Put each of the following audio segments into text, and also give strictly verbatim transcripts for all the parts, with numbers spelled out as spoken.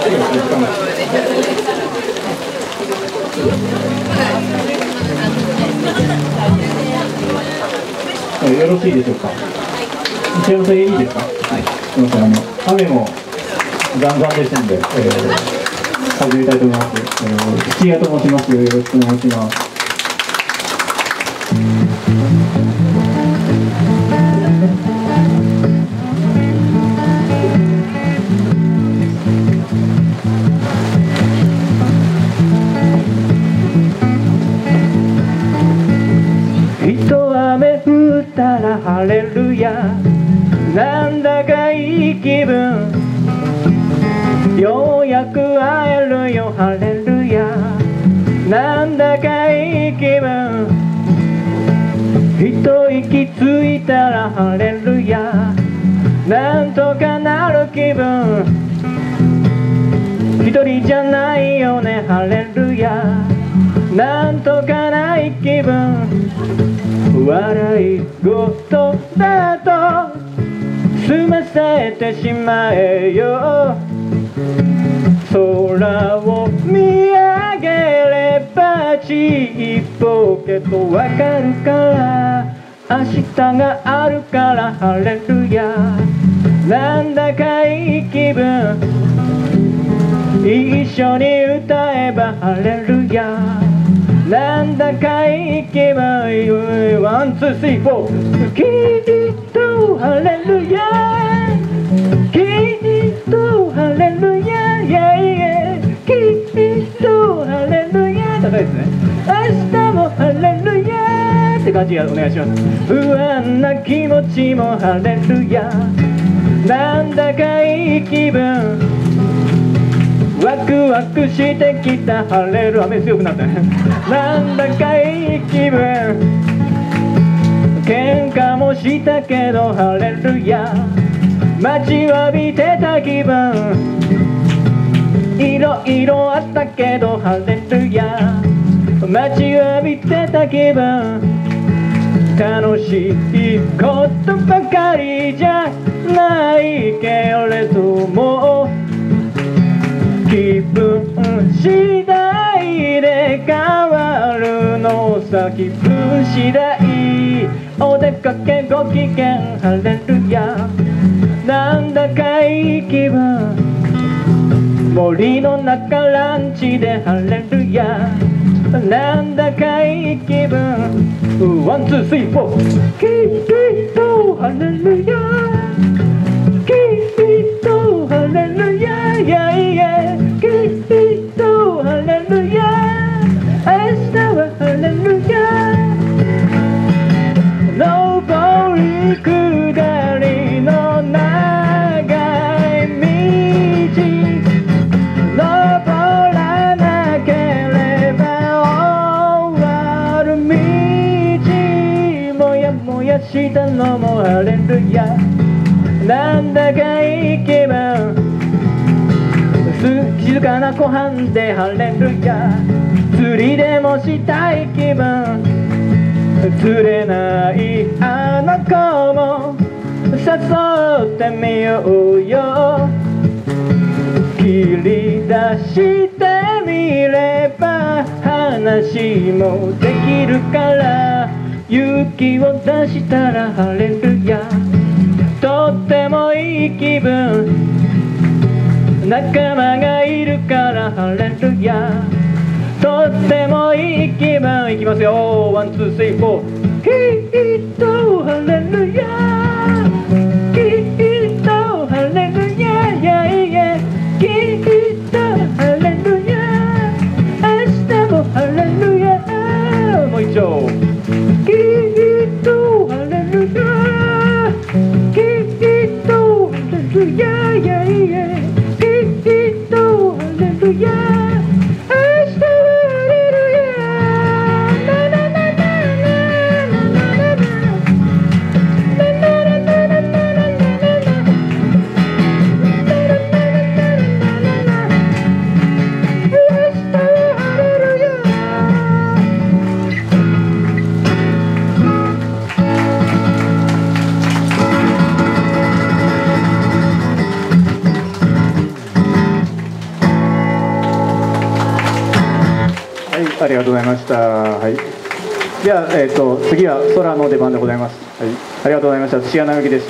よろしいでしょうか。一応それいいですか。はい。すみません、あの雨もざんざんですので、えー、始めたいと思います。えー、土屋と申します。よろしくお願いします。 ハレルヤ、なんだかいい気分、ようやく会えるよハレルヤ、なんだかいい気分、一息ついたらハレルヤ、なんとかなる気分、一人じゃないよねハレルヤ、なんとかない気分、笑い事だと済ませてしまえよ、空を見上げればちっぽけとわかるから、明日があるからハレルヤ、なんだかいい気分、一緒に歌えばハレルヤ、なんだかいい気分、ワンツースリーフォー、キリストハレルヤ、キリストハレルヤ、イエイキリストハレルヤ、高いですね。明日もハレルヤって感じでお願いします。不安な気持ちもハレルヤ、なんだかいい気分、ワクワクしてきたハレル、雨強くなったね。なんだかいい気分、喧嘩もしたけどハレルヤ、待ちわびてた気分、いろいろあったけどハレルヤ、待ちわびてた気分、楽しいことばかりじゃないけれども、気分次第で変わるのさ、気分次第、お出かけご機嫌ハレルヤ、なんだかいい気分、森の中ランチでハレルヤ、なんだかいい気分、ワンツースリーフォー、キリストハレルヤ、キリストハレルヤ、イエイイエイキリストハレルヤ、明日はハレルヤ、上り下りの長い道、登らなければ終わる道、もやもやしたのもハレルヤ、なんだかいい気分、静かな湖畔でハレルヤ、釣りでもしたい気分、釣れないあの子も誘ってみようよ、切り出してみれば話もできるから、勇気を出したらハレルヤ、とってもいい気分、仲間がいるからハレルヤ、とってもいい気分、いきますよ、ワンツースリーフォー、キリストハレルヤ、キリストハレルヤ、イエイイエイキリストハレルヤ、明日もハレルヤ、もう一丁、キリストハレルヤ、キリストハレルヤ、イエイイエイキリストハレルヤ、 ありがとうございました。はい。では、えっと、次は空の出番でございます。はい。ありがとうございました。土屋直之でした。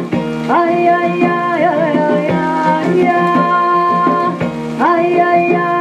ay, ay, ay.